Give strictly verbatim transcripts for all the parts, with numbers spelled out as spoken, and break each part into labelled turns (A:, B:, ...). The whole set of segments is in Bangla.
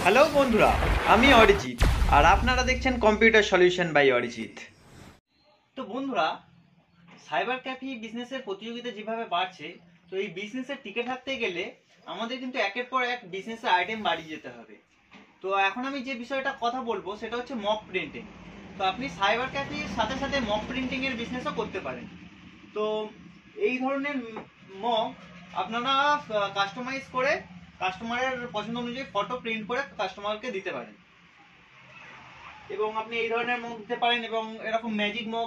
A: হ্যালো বন্ধুরা, আমি অরিজিৎ আর আপনারা দেখছেন কম্পিউটার সলিউশন বাই অরিজিৎ। তো বন্ধুরা, সাইবার ক্যাফে বিজনেসের প্রতিযোগিতা যেভাবে বাড়ছে, তো এই বিজনেসের টিকে থাকতে গেলে আমাদের কিন্তু একের পর এক বিজনেসের আইটেম বাড়িয়ে যেতে হবে। তো এখন আমি যে বিষয়টা কথা বলবো সেটা হচ্ছে মক প্রিন্টিং। তো আপনি সাইবার ক্যাফের সাথে সাথে মক প্রিন্টিং এর বিজনেসও করতে পারেন। তো এই ধরনের মক আপনারা কাস্টমাইজ করে কাস্টমারের পছন্দ অনুযায়ী ফটো প্রিন্ট করে কাস্টমারকে দিতে পারেন, এবং আপনি এই ধরনের মক দিতে পারেন এবং এরকম ম্যাজিক মক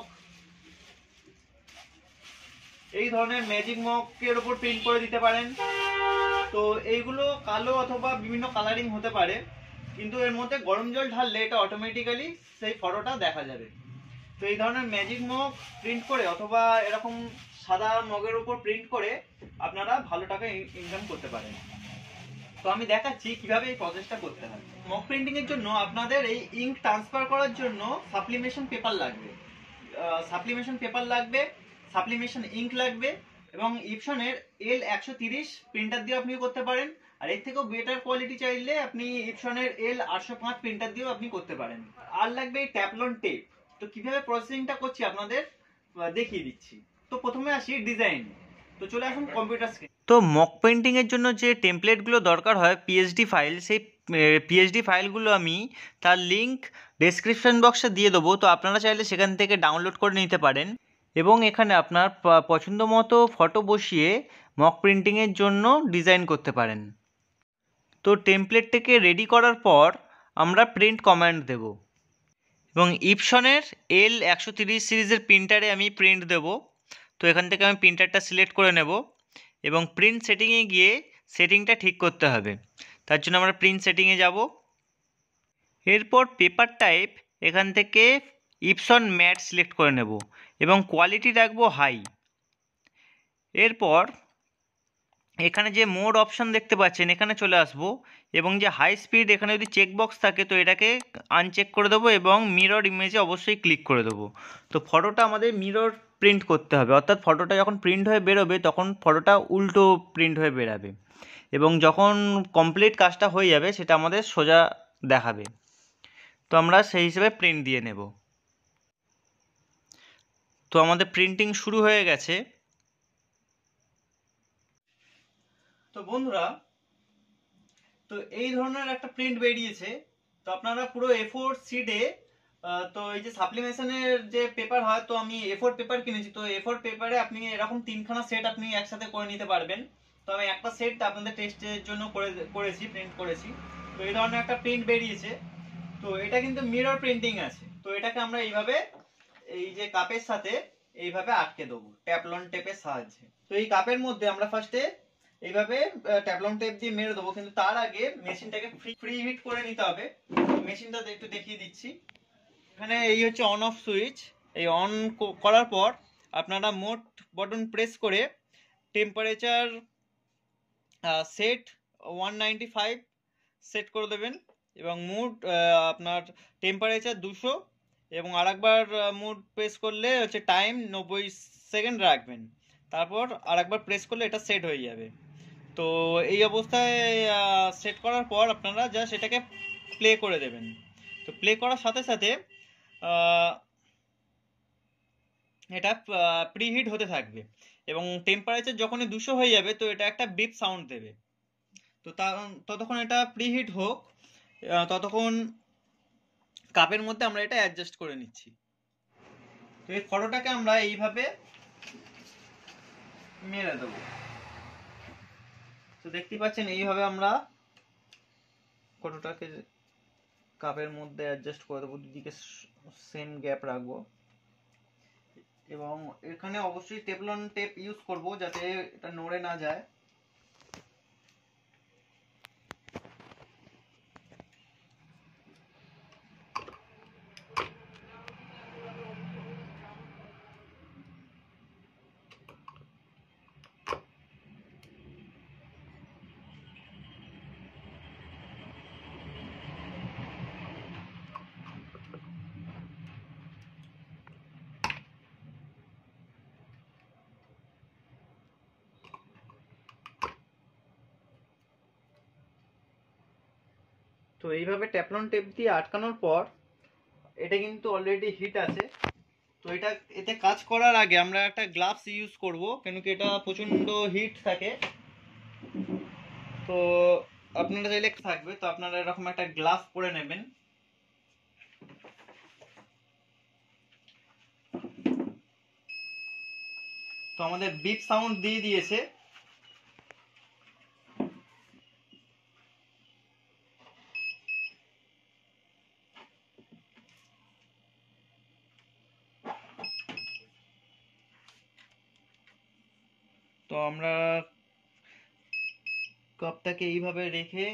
A: এই ধরনের ম্যাজিক মকের উপর প্রিন্ট করে দিতে পারেন। তো এইগুলো কালো অথবা বিভিন্ন কালারিং হতে পারে, কিন্তু এর মধ্যে গরম জল ঢাললে এটা অটোমেটিক্যালি সেই ফটোটা দেখা যাবে। তো এই ধরনের ম্যাজিক মগ প্রিন্ট করে অথবা এরকম সাদা মগের উপর প্রিন্ট করে আপনারা ভালো টাকা ইনকাম করতে পারেন। তো আমি দেখাচ্ছি কিভাবে এই প্রসেসটা করতে হয়। মগ প্রিন্টিং এর জন্য আপনাদের এই ইঙ্ক ট্রান্সফার করার জন্য সাপ্লিমেশন পেপার লাগবে, সাপ্লিমেশন পেপার লাগবে, সাপ্লিমেশন ইঙ্ক লাগবে, এবং ইপসনের এল একশো তিরিশ প্রিন্টার দিয়ে আপনি করতে পারেন। আর এর থেকেও বেটার কোয়ালিটি চাইলে আপনি ইপসনের এল আটশো পাঁচ প্রিন্টার দিয়েও আপনি করতে পারেন। আর লাগবে এই ট্যাপলন টেপ। তো কিভাবে প্রসেসিংটা করছি আপনাদের দেখিয়ে দিচ্ছি। তো প্রথমে আসি ডিজাইন। তো চলে আসুন কম্পিউটার স্ক্রিন। তো মক পেন্টিং এর জন্য যে টেমপ্লেটগুলো দরকার হয় পিএইচডি ফাইল, সেই পিএইচডি ফাইলগুলো আমি তার লিঙ্ক ডেসক্রিপশন বক্সে দিয়ে দেবো। তো আপনারা চাইলে সেখান থেকে ডাউনলোড করে নিতে পারেন এবং এখানে আপনার পছন্দ মতো ফটো বসিয়ে মক প্রিন্টিংয়ের জন্য ডিজাইন করতে পারেন। তো টেমপ্লেটটাকে রেডি করার পর আমরা প্রিন্ট কমান্ড দেব এবং ইপসনের এল একশো তিরিশ সিরিজের প্রিন্টারে আমি প্রিন্ট দেব। তো এখান থেকে আমি প্রিন্টারটা সিলেক্ট করে নেব এবং প্রিন্ট সেটিংয়ে গিয়ে সেটিংটা ঠিক করতে হবে। তার জন্য আমরা প্রিন্ট সেটিংয়ে যাব। এরপর পেপার টাইপ এখান থেকে ইপসন ম্যাট সিলেক্ট করে নেব এবং কোয়ালিটি রাখবো হাই। এরপর এখানে যে মোড অপশন দেখতে পাচ্ছেন এখানে চলে আসব এবং যে হাই স্পিড এখানে যদি চেক বক্স থাকে তো এটাকে আনচেক করে দেবো এবং মিরর ইমেজে অবশ্যই ক্লিক করে দেবো। তো ফটোটা আমাদের মিরর প্রিন্ট করতে হবে, অর্থাৎ ফটোটা যখন প্রিন্ট হয়ে বেরোবে তখন ফটোটা উল্টো প্রিন্ট হয়ে বেরাবে এবং যখন কমপ্লিট কাজটা হয়ে যাবে সেটা আমাদের সোজা দেখাবে। তো আমরা সেই হিসেবে প্রিন্ট দিয়ে নেব। তো আমাদের প্রিন্টিং শুরু হয়ে গেছে। তো বন্ধুরা, তো এই ধরনের একটা প্রিন্ট বেরিয়েছে। তো আপনারা পুরো এ ফোর শিটে, তো এই যে সাপ্লিমেশনের যে পেপার হয়, তো আমি এ ফোর পেপার কিনেছি। তো এ ফোর পেপারে আপনি এরকম তিনখানা সেট আপনি একসাথে করে নিতে পারবেন। তো আমি একটা সেট আপনাদের টেস্টের জন্য করে করেছি প্রিন্ট করেছি। তো এই ধরনের একটা প্রিন্ট বেরিয়েছে। তো এটা কিন্তু মিরর প্রিন্টিং আছে। তো এটাকে আমরা এইভাবে এই যে কাপের সাথে এইভাবে আটকে দেবো ট্যাপলন টেপের সাহায্যে। তো এই কাপের মধ্যে আমরা ফার্স্টে এইভাবে ট্যাপলন টেপ দিয়ে মেরে দেবো, কিন্তু তার আগে মেশিনটাকে ফ্রি হিট করে নিতে হবে। মেশিনটা একটু দেখিয়ে দিচ্ছি। এখানে এই হচ্ছে অন অফ সুইচ। এই অন করার পর আপনারা মোড বাটন প্রেস করে temperature set one ninety five set করে দেবেন এবং মুড আপনার টেম্পারেচার দুশো, এবং আরেকবার মুড প্রেস করলে হচ্ছে টাইম নব্বই সেকেন্ড রাখবেন। তারপর আরেকবার প্রেস করলে এটা সেট হয়ে যাবে। তো এই অবস্থায় সেট করার পর আপনারা জাস্ট এটাকে প্লে করে দেবেন। তো প্লে করার সাথে সাথে এটা প্রিহিট হতে থাকবে এবং টেম্পারেচার যখনই দুশো হয়ে যাবে তো এটা একটা বিপ সাউন্ড দেবে। তো ততক্ষণ এটা প্রিহিট হোক, ততক্ষণ কাপের মধ্যে আমরা এটা অ্যাডজাস্ট করে নিচ্ছি। তো এই ফটোটাকে আমরা এইভাবে মেরে দেবো। তো দেখতে পাচ্ছেন এইভাবে আমরা ফটোটাকে কাপের মধ্যে অ্যাডজাস্ট করে দেবো, দুদিকে সেম গ্যাপ রাখবো এবং এখানে অবশ্যই টেফলন টেপ ইউজ করব যাতে এটা নড়ে না যায়। তো এইভাবে ট্যাফলন টেপ দিয়ে আটকানোর পর এটা কিন্তু অলরেডি হিট আছে। তো এটা এতে কাজ করার আগে আমরা একটা গ্লাভস ইউজ করব, কেন কি এটা প্রচণ্ড হিট থাকে। তো আপনারা চাইলে থাকবে, তো আপনারা এরকম একটা গ্লাভস পরে নেবেন। তো আমাদের বিপ সাউন্ড দিয়ে দিয়েছে। তো আমরা কাপটাকে এইভাবে রেখে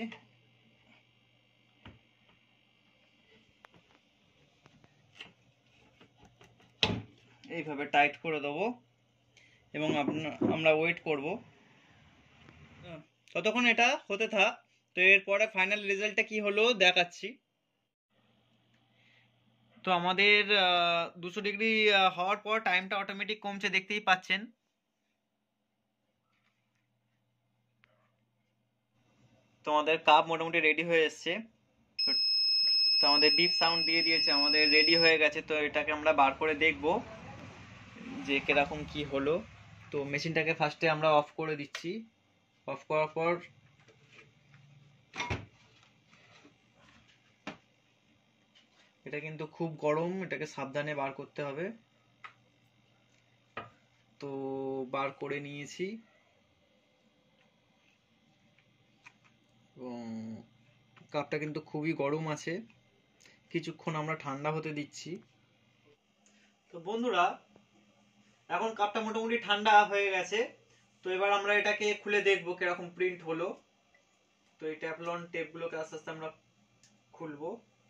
A: এইভাবে টাইট করে দেবো এবং আমরা ওয়েট করব ততক্ষণ এটা হতে থাক। তো এরপরে ফাইনাল রেজাল্টটা কি হলো দেখাচ্ছি। তো আমাদের দুশো ডিগ্রি হওয়ার পর টাইমটা অটোমেটিক কমছে, দেখতেই পাচ্ছেন। তো আমাদের কাপ মোটামুটি রেডি হয়ে এসছে। তো আমাদের বিপ সাউন্ড দিয়ে দিয়েছে, আমাদের রেডি হয়ে গেছে। তো এটাকে আমরা বার করে দেখব যে কিরকম কি হলো। তো মেশিনটাকে ফার্স্টে আমরা অফ করে দিচ্ছি। অফ করার পর এটা কিন্তু খুব গরম, এটাকে সাবধানে বার করতে হবে। তো বার করে নিয়েছি এবং কাপটা কিন্তু খুবই গরম আছে, কিছুক্ষণ আমরা ঠান্ডা হতে দিচ্ছি। তো বন্ধুরা এখন কাপটা মোটামুটি ঠান্ডা হয়ে গেছে। তো এবার আমরা এটাকে খুলে দেখব কিরকম প্রিন্ট হলো। তো এই ট্যাফলন টেপগুলোকে আস্তে আস্তে আমরা খুলবো।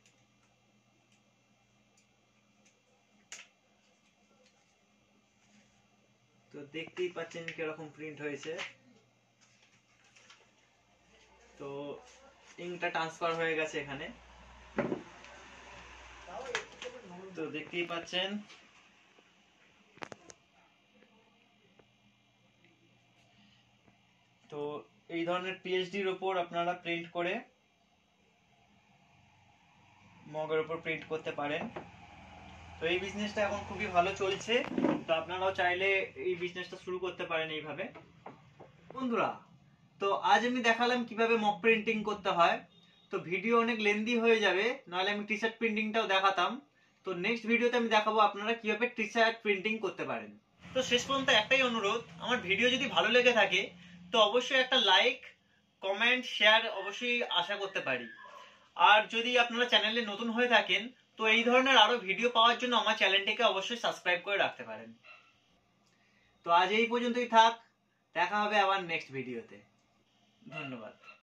A: তো দেখতেই পাচ্ছেন কিরকম প্রিন্ট হয়েছে। তো ইংকটা ট্রান্সফার হয়ে গেছে এখানে, তো দেখতেই পাচ্ছেন। তো এই ধরনের পিএইচডির উপর আপনারা প্রিন্ট করে মগের উপর প্রিন্ট করতে পারেন। তো এই বিজনেসটা এখন খুবই ভালো চলছে, তো আপনারাও চাইলে এই বিজনেসটা শুরু করতে পারেন এইভাবে। বন্ধুরা তো আজ আমি দেখালাম কিভাবে মক প্রিন্টিং করতে হয়। তো ভিডিও অনেক লেন্দি হয়ে যাবে, নাহলে আমি টি শার্ট প্রিন্টিংটাও দেখাতাম। তো নেক্সট ভিডিওতে আমি দেখাবো আপনারা কিভাবে টি শার্ট প্রিন্টিং করতে পারেন। তো শেষ পর্যন্ত একটাই অনুরোধ, আমার ভিডিও যদি ভালো লেগে থাকে তো অবশ্যই একটা লাইক, কমেন্ট, শেয়ার অবশ্যই আশা করতে পারি। আর যদি আপনারা চ্যানেলে নতুন হয়ে থাকেন তো এই ধরনের আরো ভিডিও পাওয়ার জন্য আমার চ্যানেলটিকে অবশ্যই সাবস্ক্রাইব করে রাখতে পারেন। তো আজ এই পর্যন্তই থাক, দেখা হবে আবার নেক্সট ভিডিওতে। ধন্যবাদ।